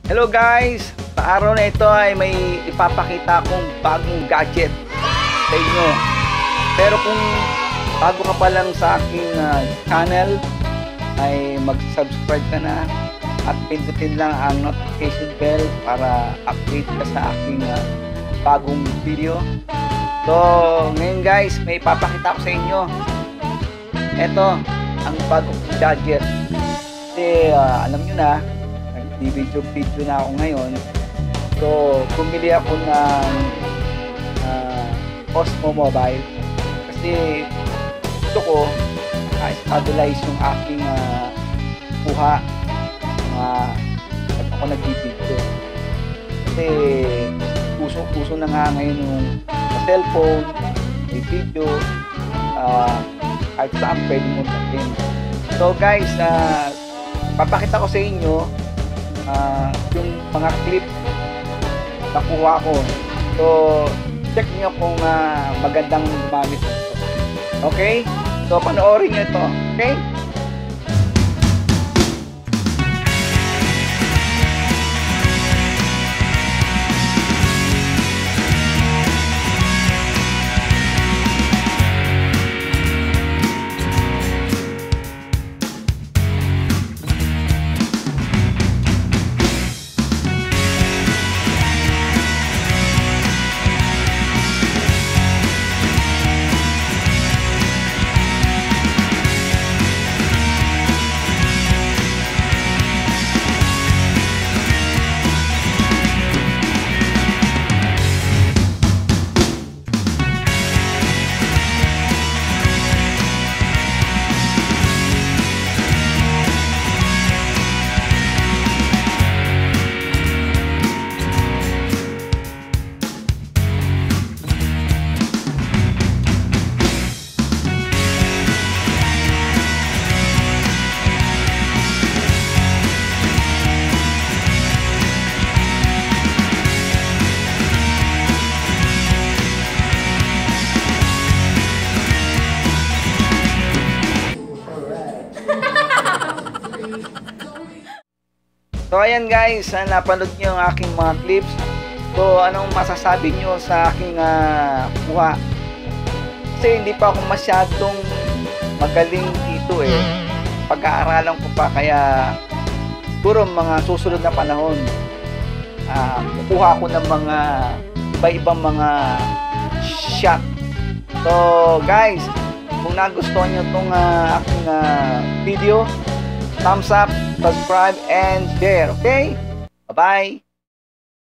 Hello guys! Sa araw na ito ay may ipapakita akong bagong gadget sa inyo. Pero kung bago ka pa lang sa aking channel, ay mag-subscribe ka na at pindutin lang ang notification bell para update ka sa aking bagong video. So ngayon guys, may ipapakita ko sa inyo. Ito ang bagong gadget. Kasi alam nyo na, nag-video na ako ngayon. So bumili ako ng Osmo Mobile kasi gusto ko stabilize yung aking kuha at ako nag-video. Kasi puso na nga ngayon yung cellphone, may video, kahit saan pwede mo takin. So guys, papakita ko sa inyo yung mga clips na kuha ko. So check nyo kung magandang gumamit ito. Okay? So panoorin nyo ito. Okay? So ayan guys, napanood nyo yung aking mga clips. So anong masasabi nyo sa aking kuha? Kasi hindi pa ako masyadong magaling dito pag-aaralan ko pa, kaya siguro mga susunod na panahon kukuha ko ng mga iba-ibang mga shot. So guys, kung nagustuhan nyo itong aking video, thumbs up, subscribe, and share. Okay? Bye-bye!